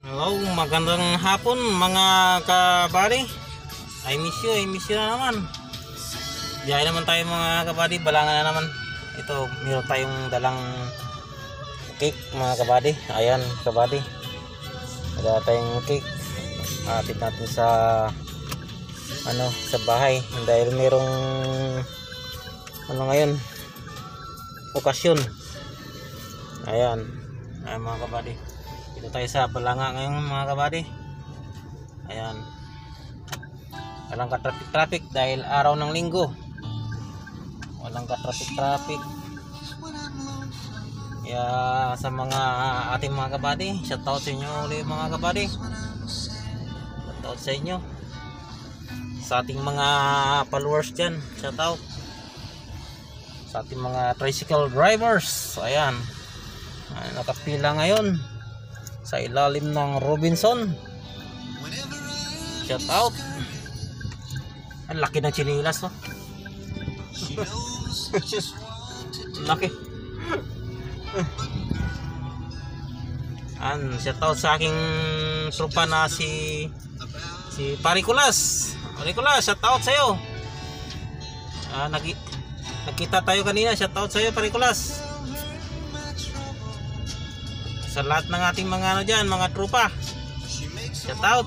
Hello, magandang hapon mga kabady. I miss you na naman. Diyan naman tayo mga kabady, balangan na naman. Ito, meron tayong dalang cake mga kabady. Ayan kabady, wala tayong cake. Atid natin sa sa bahay dahil merong ngayon, okasyon. Ayan mga kabady, dito tayo sa Balanga ngayon mga kabady. Ayan, walang ka traffic dahil araw ng linggo, walang ka traffic. Kaya sa mga ating mga kabady, shoutout sa inyo ulit mga kabady. Shoutout sa inyo, sa ating mga followers dyan. Shoutout sa ating mga tricycle drivers. Ayan, nakapila ngayon sa ilalim ng Robinson. Shout out. Ang laki ng chinilas, no? Laki. Shout out sa aking tropa na si Parikulas. Parikulas, shout out sa iyo. Nakita tayo kanina. Shout out sa iyo Parikulas. Sa lahat ng ating mga dyan, mga trupa, shout out.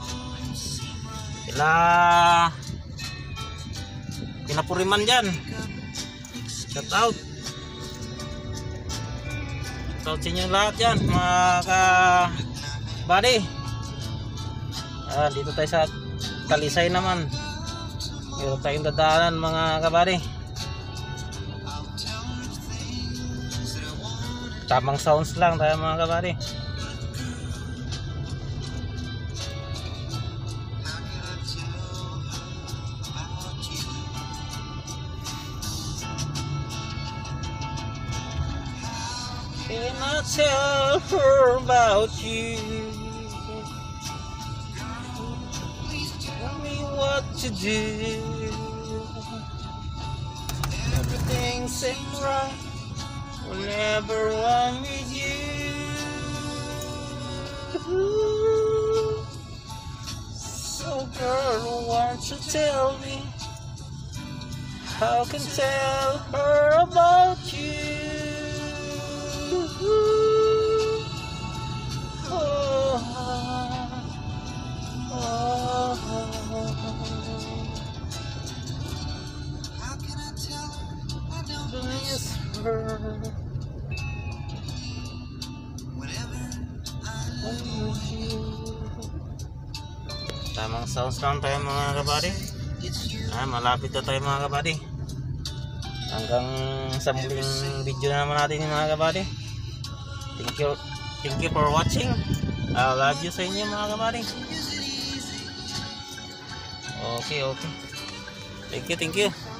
Pinapuriman dyan, shout out. Shout out sa inyo lahat dyan mga kabady. Dito tayo sa Talisay naman, meron tayong dadaanan mga kabady. Tamang sounds lang tayo mga kabady. Can I tell her about you? Tell me what to do. Everything seems right whenever I'm with you. So girl, won't you tell me how can tell her about you? Oh, how can I tell I don't miss her? Tamang sounds lang tayo mga kabady. Malapit na tayo mga kabady. Hanggang sa muling video na naman natin mga kabady. Thank you for watching. I love you sa inyo mga kabady. Okay. Thank you.